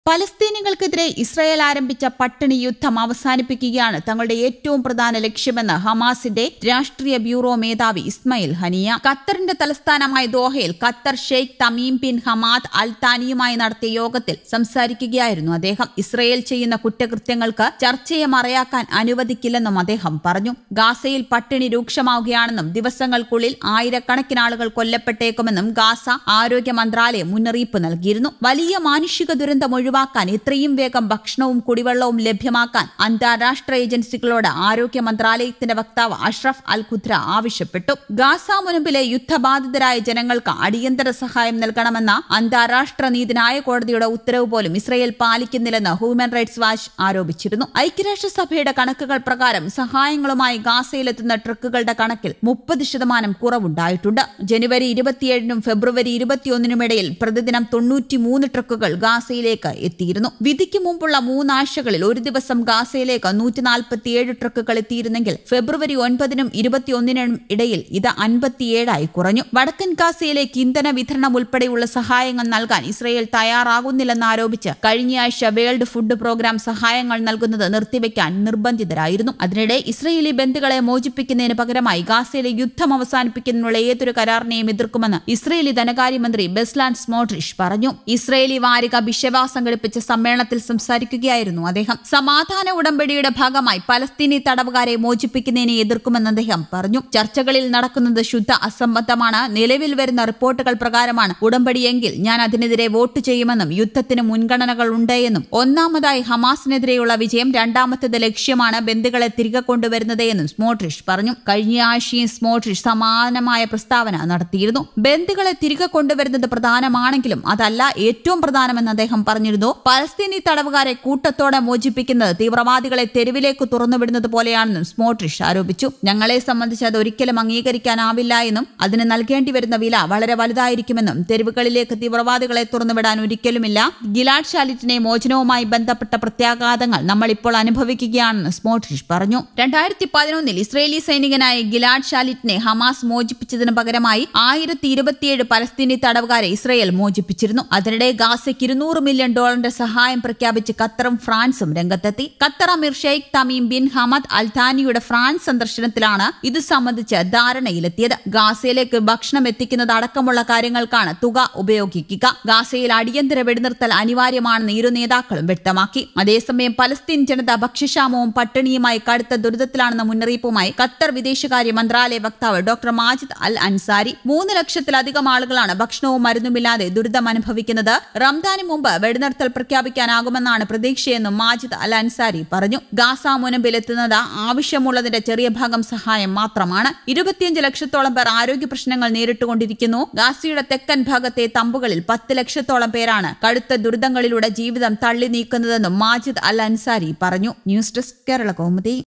പലസ്തീനികൾക്കെതിരെ Israel ആരംഭിച്ച പട്ടിണി യുദ്ധം അവസാനിപ്പിക്കുകയാണ് തങ്ങളുടെ ഏറ്റവും പ്രധാന ലക്ഷ്യമെന്ന് ഹമാസിന്റെ രാഷ്ട്രീയ ബ്യൂറോ മേധാവി ഇസ്മായിൽ ഹനിയ ഖത്തറിന്റെ തലസ്ഥാനമായ ദോഹയിൽ Qatar Sheikh Tamim bin Hamad Al താനിയുമായി നടത്തിയ യോഗത്തിൽ സംസാരിക്കുകയായിരുന്നു അദ്ദേഹം. ഇസ്രായേൽ ചെയ്യുന്ന കുറ്റകൃത്യങ്ങൾക്ക് ചർച്ചയെ മറയാക്കാൻ അനുവദിക്കില്ലെന്നും അദ്ദേഹം പറഞ്ഞു. ഗാസയിൽ പട്ടിണി രൂക്ഷമാവുകയാണെന്നും ദിവസങ്ങൾക്കുള്ളിൽ ആയിരക്കണക്കിന് ആളുകൾ കൊല്ലപ്പെട്ടേക്കുമെന്നും ഗാസ ആരോഗ്യ മന്ത്രാലയം മുന്നറിയിപ്പ് നൽകിയിരുന്നു. വലിയ മാനുഷിക ദുരന്തം ഒഴിവാക്കാൻ എത്രയും വേഗം ഭക്ഷണവും കുടിവെള്ളവും ലഭ്യമാക്കാൻ അന്താരാഷ്ട്ര ഏജൻസികളോട് ആരോഗ്യ മന്ത്രാലയത്തിന്റെ വക്താവ് അഷ്റഫ് അൽ ഖുദ്ര ആവശ്യപ്പെട്ടു. ഗാസ മുനമ്പിലെ യുദ്ധബാധിതരായ ജനങ്ങൾക്ക് അടിയന്തര സഹായം നൽകണമെന്ന അന്താരാഷ്ട്ര നീതിന്യായ കോടതിയുടെ ഉത്തരവ് പോലും ഇസ്രായേൽ പാലിക്കുന്നില്ലെന്ന് ഹ്യൂമൻ റൈറ്റ്സ് വാച്ച് ആരോപിച്ചിരുന്നു. ഐക്യരാഷ്ട്രസഭയുടെ കണക്കുകൾ പ്രകാരം സഹായങ്ങളുമായി ഗാസയിലെത്തുന്ന ട്രക്കുകളുടെ കണക്കിൽ 30% കുറവുണ്ടായിട്ടുണ്ട്. ജനുവരി 27-നും ഫെബ്രുവരി 21-നുമിടയിൽ പ്രതിദിനം 93 ട്രക്കുകൾ ഗാസയിലേക്ക് എത്തിയിരുന്നു. വിധിക്ക് മുമ്പുള്ള 3 ആഴ്ചകളിൽ ഒരു ദിവസം ഗാസയിലേക്ക് 147 ട്രക്കുകൾ എത്തിയിരുന്നെങ്കിൽ ഫെബ്രുവരി 9-നും 21-നും ഇടയിൽ ഇത് 57 കുറഞ്ഞു. വടക്കൻ ഗാസയിലേക്ക് ഇന്ധന വിതരണം ഉൾപ്പെടെയുള്ള സഹായങ്ങൾ നൽകാൻ ഇസ്രായേൽ തയ്യാറാകുന്നില്ലെന്ന് ആരോപിച്ച് കഴിഞ്ഞയാഴ്ച വേൾഡ് ഫുഡ് പ്രോഗ്രാം സഹായങ്ങൾ നൽകുന്നത് നിർത്തിവെക്കാൻ നിർബന്ധിതരായിരുന്നു. അതിനിടെ ഇസ്രായേലി ബന്ദികളെ മോചിപ്പിക്കുന്നതിന് പകരമായി ഗാസയിലെ യുദ്ധം അവസാനിപ്പിക്കുന്നതിനുള്ള ഏതൊരു കരാറിനെയും എതിർക്കുമെന്ന് ഇസ്രായേലി ധനകാര്യമന്ത്രി ബെസ്ലാൻ സ്മോട്രിഷ് പറഞ്ഞു. ഇസ്രായേലി വാരിക ബിഷവ സംഘടിപ്പിച്ച സമ്മേളനത്തിൽ സംസാരിക്കുകയായിരുന്നു അദ്ദേഹം. സമാധാന ഉടമ്പടിയുടെ ഭാഗമായി പലസ്തീനി തടവുകാരെ മോചിപ്പിക്കുന്നതിനെ എതിർക്കുമെന്ന് അദ്ദേഹം പറഞ്ഞു. ചർച്ചകളിൽ നടക്കുന്നത് ശുദ്ധ അസംബന്ധമാണ്. നിലവിൽ വരുന്ന റിപ്പോർട്ടുകൾ പ്രകാരമാണ് ഉടമ്പടിയെങ്കിൽ ഞാൻ അതിനെതിരെ വോട്ട് ചെയ്യുമെന്നും യുദ്ധത്തിന് മുൻഗണനകൾ ഉണ്ട് എന്നും ഒന്നാമതായി ഹമാസിനെതിരെയുള്ള വിജയം, രണ്ടാമത്തേത് ലക്ഷ്യമാണ് ബന്ദികളെ തിരികെ കൊണ്ടുവരുന്നത് എന്നും സ്മോട്രിഷ് പറഞ്ഞു. കഴിഞ്ഞ ആഴ്ചയും സ്മോട്രിഷ് സമാനമായ പ്രസ്താവന നടത്തിയിരുന്നു. ബന്ദികളെ തിരികെ കൊണ്ടുവരുന്നത് പ്രധാനമാണെങ്കിലും അതല്ല ഏറ്റവും പ്രധാനമെന്ന് അദ്ദേഹം പറഞ്ഞിരുന്നു. പലസ്തീനി തടവുകാരെ കൂട്ടത്തോടെ മോചിപ്പിക്കുന്നത് തീവ്രവാദികളെ തെരുവിലേക്ക് തുറന്നുവിടുന്നത് പോലെയാണെന്നും സ്മോട്രിഷ് ആരോപിച്ചു. ഞങ്ങളെ സംബന്ധിച്ച് അത് ഒരിക്കലും അംഗീകരിക്കാനാവില്ല എന്നും അതിന് നൽകേണ്ടി വരുന്ന വില വളരെ വലുതായിരിക്കുമെന്നും തെരുവുകളിലേക്ക് തീവ്രവാദികളെ തുറന്നുവിടാൻ ഒരിക്കലുമില്ല. ഗിലാഡ് ഷാലിറ്റിനെ മോചനവുമായി ബന്ധപ്പെട്ട പ്രത്യാഘാതങ്ങൾ നമ്മൾ ഇപ്പോൾ അനുഭവിക്കുകയാണെന്ന് സ്മോട്രിഷ് പറഞ്ഞു. 2011-ൽ ഇസ്രയേലി സൈനികനായ ഗിലാഡ് ഷാലിറ്റിനെ ഹമാസ് മോചിപ്പിച്ചതിന് പകരമായി 1027 പലസ്തീനി തടവുകാരെ ഇസ്രയേൽ മോചിപ്പിച്ചിരുന്നു. അതിനിടെ ഗാസയ്ക്ക് $200 മില്യൺ സഹായം പ്രഖ്യാപിച്ച് ഖത്തറും ഫ്രാൻസും രംഗത്തെത്തി. Qatar Amir Sheikh Tamim bin Hamad Al താനിയുടെ ഫ്രാൻസ് സന്ദർശനത്തിലാണ് ഇത് സംബന്ധിച്ച് ധാരണയിലെത്തിയത്. ഗാസയിലേക്ക് ഭക്ഷണം എത്തിക്കുന്നത് അടക്കമുള്ള കാര്യങ്ങൾക്കാണ് തുക ഉപയോഗിക്കുക. ഗാസയിൽ അടിയന്തര വെടിനിർത്തൽ അനിവാര്യമാണെന്ന് ഇരു നേതാക്കളും വ്യക്തമാക്കി. അതേസമയം പലസ്തീൻ ജനത ഭക്ഷ്യക്ഷാമവും പട്ടിണിയുമായി കടുത്ത ദുരിതത്തിലാണെന്ന മുന്നറിയിപ്പുമായി ഖത്തർ വിദേശകാര്യ മന്ത്രാലയ വക്താവ് ഡോക്ടർ മാജിദ് അൽ അൻസാരി 3 ലക്ഷത്തിലധികം ആളുകളാണ് ഭക്ഷണവും മരുന്നുമില്ലാതെ ദുരിതം അനുഭവിക്കുന്നത്. റംദാന് മുമ്പ് വെടിനിർത്തൽ പ്രഖ്യാപിക്കാനാകുമെന്നാണ് പ്രതീക്ഷയെന്നും മാജിദ് അൽ അൻസാരി പറഞ്ഞു. ഗാസ മുനമ്പിലെത്തുന്നത് ആവശ്യമുള്ളതിന്റെ ചെറിയ ഭാഗം സഹായം മാത്രമാണ്. 25 ലക്ഷത്തോളം പേർ ആരോഗ്യ പ്രശ്നങ്ങൾ നേരിട്ടുകൊണ്ടിരിക്കുന്നു. ഗാസയുടെ തെക്കൻ ഭാഗത്തെ തമ്പുകളിൽ 10 ലക്ഷത്തോളം പേരാണ് കടുത്ത ദുരിതങ്ങളിലൂടെ ജീവിതം തള്ളി നീക്കുന്നതെന്നും മാജിദ് അൽ അൻസാരി പറഞ്ഞു. News desk Kerala Kaumudi.